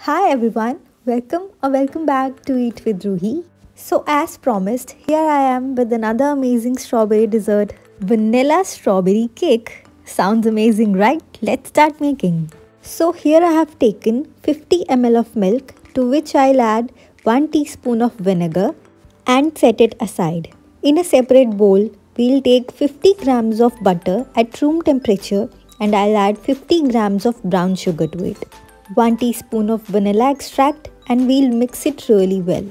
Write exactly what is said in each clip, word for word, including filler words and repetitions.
Hi everyone, welcome or welcome back to Eat with Ruhi. So as promised, here I am with another amazing strawberry dessert, vanilla strawberry cake. Sounds amazing, right? Let's start making. So here I have taken fifty milliliters of milk, to which I'll add one teaspoon of vinegar and set it aside. In a separate bowl, we'll take fifty grams of butter at room temperature and I'll add fifty grams of brown sugar to it. one teaspoon of vanilla extract and we'll mix it really well.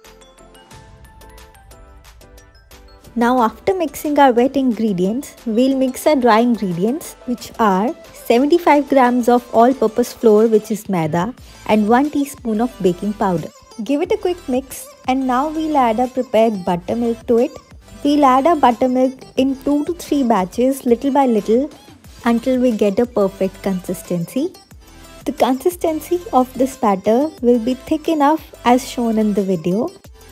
Now after mixing our wet ingredients, we'll mix our dry ingredients which are seventy-five grams of all-purpose flour which is maida and one teaspoon of baking powder. Give it a quick mix and now we'll add our prepared buttermilk to it. We'll add our buttermilk in two to three batches little by little until we get a perfect consistency. The consistency of this batter will be thick enough as shown in the video.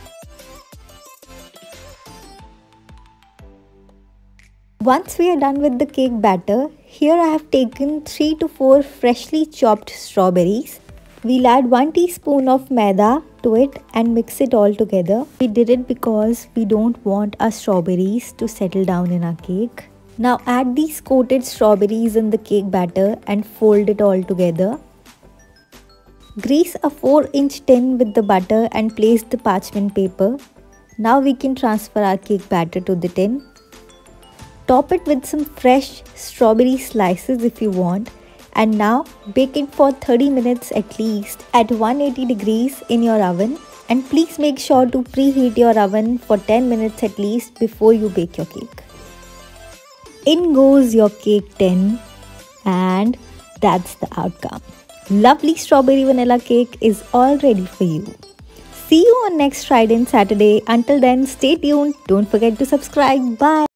Once we are done with the cake batter, here I have taken three to four freshly chopped strawberries. We'll add one teaspoon of maida to it and mix it all together. We did it because we don't want our strawberries to settle down in our cake. Now add these coated strawberries in the cake batter and fold it all together. Grease a four inch tin with the butter and place the parchment paper. Now we can transfer our cake batter to the tin. Top it with some fresh strawberry slices if you want, and now bake it for thirty minutes at least at one hundred eighty degrees in your oven, and please make sure to preheat your oven for ten minutes at least before you bake your cake. In goes your cake tin, and that's the outcome. Lovely strawberry vanilla cake is all ready for you. See you on next Friday and Saturday. Until then, stay tuned. Don't forget to subscribe. Bye.